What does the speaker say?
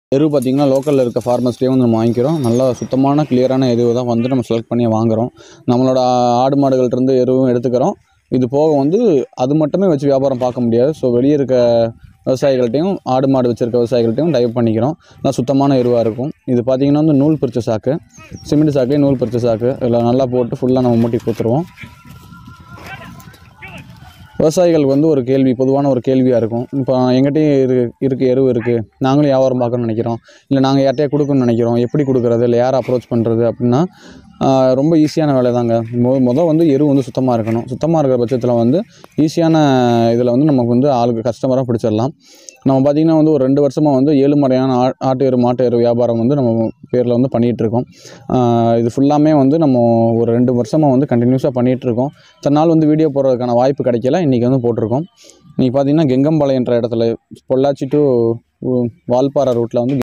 எரு பார்த்திங்கன்னா லோக்கலில் இருக்க ஃபார்மர்ஸ்லேயே வந்து நம்ம வாங்கிக்கிறோம். நல்லா சுத்தமான கிளியரான எருவை தான் வந்து நம்ம செலக்ட் பண்ணி வாங்குகிறோம். நம்மளோட ஆடு மாடுகள்கிட்டருந்து எருவும் எடுத்துக்கிறோம். இது போக வந்து அது மட்டுமே வச்சு வியாபாரம் பார்க்க முடியாது. ஸோ வெளியே இருக்க விவசாயிகள்கிட்டையும் ஆடு மாடு வச்சுருக்க விவசாயிகள்கிட்டையும் டைப் பண்ணிக்கிறோம். நல்லா சுத்தமான எருவாக இருக்கும். இது பார்த்திங்கன்னா வந்து நூல் பிரிச்ச சாக்கு, சிமெண்ட் சாக்குலேயே நூல் பிரிச்ச சாக்கு, இதில் நல்லா போட்டு ஃபுல்லாக நம்ம மூட்டி கொடுத்துருவோம். விவசாயிகளுக்கு வந்து ஒரு கேள்வி, பொதுவான ஒரு கேள்வியாக இருக்கும். இப்போ எங்கிட்டையும் இருக்குது எருவு இருக்குது, நாங்களும் வியாபாரம் பார்க்கணும்னு நினைக்கிறோம், இல்லை நாங்கள் யார்கிட்டயா கொடுக்கணும்னு நினைக்கிறோம், எப்படி கொடுக்குறது, இல்லை யாரை அப்ரோச் பண்ணுறது அப்படின்னா ரொம்ப ஈஸியான வேலை தாங்க. வந்து எரு வந்து சுத்தமாக இருக்கணும். சுத்தமாக இருக்கிற பட்சத்தில் வந்து ஈஸியான இதில் வந்து நமக்கு வந்து ஆளுக்கு கஸ்டமராக பிடிச்சிடலாம். நம்ம பார்த்திங்கன்னா வந்து ஒரு 2 வருஷமாக வந்து 7 முறையான ஆட்டு எரு மாட்டு எரு வியாபாரம் வந்து நம்ம பேரில் வந்து பண்ணிகிட்ருக்கோம். இது ஃபுல்லாமே வந்து நம்ம ஒரு 2 வருஷமாக வந்து கண்டினியூஸாக பண்ணிகிட்ருக்கோம். இத்தனை நாள் வந்து வீடியோ போடுறதுக்கான வாய்ப்பு கிடைக்கல, இன்றைக்கி வந்து போட்டிருக்கோம். இன்றைக்கி பார்த்திங்கன்னா கெங்கம்பாளையன்ற இடத்துல பொள்ளாச்சி டு வால்பாறை ரூட்டில் வந்து